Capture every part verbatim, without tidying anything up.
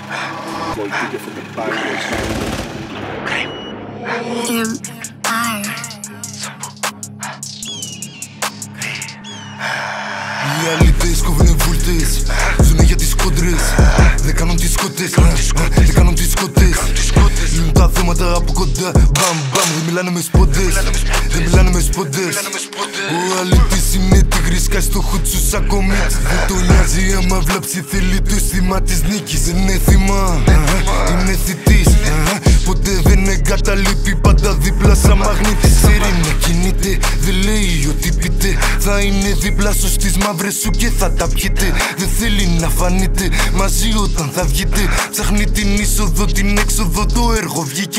Οι αλήτες κόβουνε βούλτες, ζουνε για τις κόντρες. Δεν κάνουν τις σκότες, δεν κάνουν τις σκότες. Λύνουν τα θέματα από κοντά, μπαμ μπαμ. Δεν μιλάνε με σποντές, δεν μιλάνε με σποντές. Ο αλήτης είναι τίγρης, κάει στο χούτσου σαν κομίτς. Δεν τον νοιάζει άμα βλάψει, θέλει το αίσθημα της νίκης. Δεν είναι θύμα, είναι θητής. Ποτέ δεν εγκαταλείπει, πάντα δίπλα σαν μαγνήτης. Ξέρει να κινείται, δεν λέει ότι πείτε. Θα είναι δίπλα σου στις μαύρες σου και θα τα πιείτε. Δεν θέλει να φανείτε μαζί όταν θα βγείτε. Ψάχνει την είσοδο, την έξοδο, το έργο βγήκε.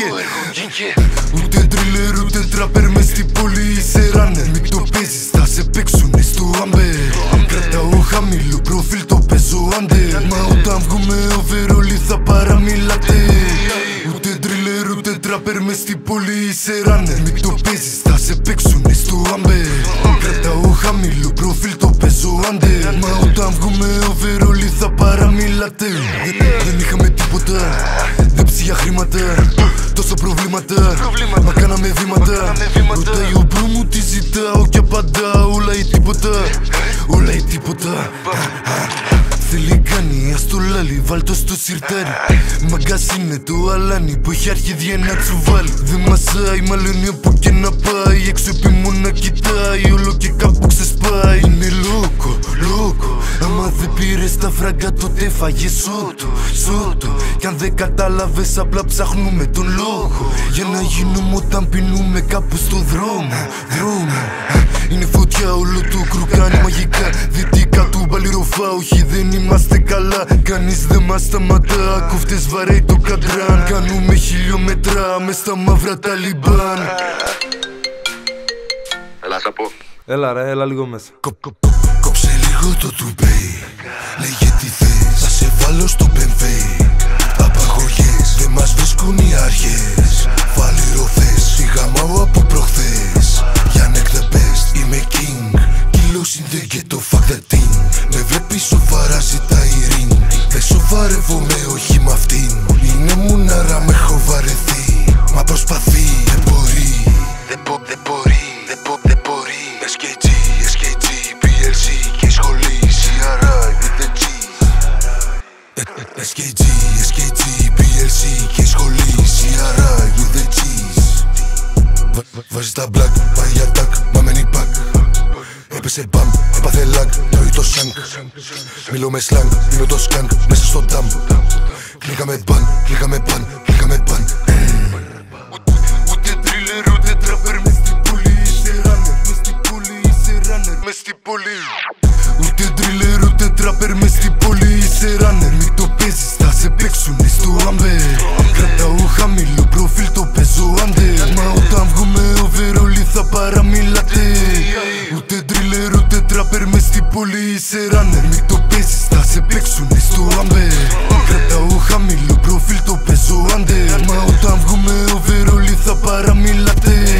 Ούτε τρίλερ ούτε τράπερ μες στην πόλη είσαι ράνερ. Μην το παίζεις, θα σε παίξουνε στο άμπερ. Κρατάω χαμηλό προφίλ, το παίζω άντερ. Μα όταν βγούμε overall θα παραμιλάτε. Ούτε τρίλερ ούτε τράπερ μες στην πόλη είσαι ράνερ. Μην το παίζεις, θα σε παίξουνε στο άμπερ. Κρατάω χαμηλό προφίλ, το παίζω άντερ. Μα όταν βγούμε overall θα παραμιλάτε. Δεν είχαμε τίποτα, δεν ψήγια χρήματα. Τόσο προβλήματα, μα κάναμε βήματα. Ρωτάει ο μπρο μου τι ζητάω και απαντάω όλα ή τίποτα. Όλα ή τίποτα. Θέλει κάνει, ας το λάλει, βάλ' το στο σιρτάρι. Μαγκάς είναι το αλάνι που έχει αρχίδια να τσουβάλει. Δεν μασάει, μάλλον όπου και να πάει. Έξω επιμόνα κοιτάει, όλο και κάπου ξεσπάει. Είναι λόκο, λόκο. Άμα δεν πήρες τα φράγκα τότε φάγε σώτο, σώτο. Κι αν δεν κατάλαβες απλά ψάχνουμε τον λόγο. Για να γίνουμε όταν πεινούμε κάπου στο δρόμο, δρόμο. Είναι φωτιά όλο το κρου, κάνει μαγικά. Δυτικά του μπαλιροφά, όχι δεν είμαστε καλά. Κανείς δεν μας σταματά, κόφτες βαρέει το καντράν. Κάνουμε χιλιόμετρα μες στα μαύρα Ταλιμπάν. Έλα σ' πω. Έλα ρε, έλα λίγο μέσα. Κόψε λίγο το τουμπέι. Λέγε τι θες, θα σε βάλω στο μπεμβέι. Απαγωγές, δεν μας βρίσκουν οι αρχές. Φαλιροφές, τη γαμάω από προχθές. Για neck the best, είμαι king. Kilos in the ghetto, fuck the team. Με βλέπεις σοβαρά, ζητάει ring. Δεν σοβαρεύομαι, όχι μ' αυτήν. Είναι μουνάρα, με έχω βαρεθεί. Μα προσπαθεί, δεν μπορεί. Δεν μπο, δεν μπορεί, δεν μπο, δεν μπορεί. Ες κέι τζι, Ες κέι τζι, πι ελ σι και η σχολή. σι αρ άι with the G. Ες κέι τζι, Ες κέι τζι, πι ελ σι και η σχολή. σι αρ άι with the G's. Βάζει τα black, πάει για τάκ, μα μένει πακ. Έπεσε μπαμ, έπαθε λαγκ, τρώει το σανκ. Μιλώ με σλανγκ, πίνω το σκανκ, μέσα στο νταμ. Κλίκαμε μπαν, κλίκαμε μπαν, κλίκαμε μπαν. Ούτε τρίλερ ούτε τράπερ μες στην πόλη είσαι ράνερ. Μες στην πόλη είσαι ράνερ, μες στην πόλη. Ούτε τρίλερ ούτε τράπερ μες στην πόλη είσαι ράνερ. Μην το παίζεις, θα σε παίξουνε στο άμπερ. Κρατάω χαμηλό προφίλ, το παίζω άντερ. Μα όταν βγούμε overall θα παραμιλάτε. Ούτε τρίλερ ούτε τράπερ μες στην πόλη είσαι ράνερ. Μην το παίζεις, θα σε παίξουνε στο άμπερ. Κρατάω χαμηλό προφίλ, το παίζω άντερ. Μα όταν βγούμε overall θα παραμιλάτε.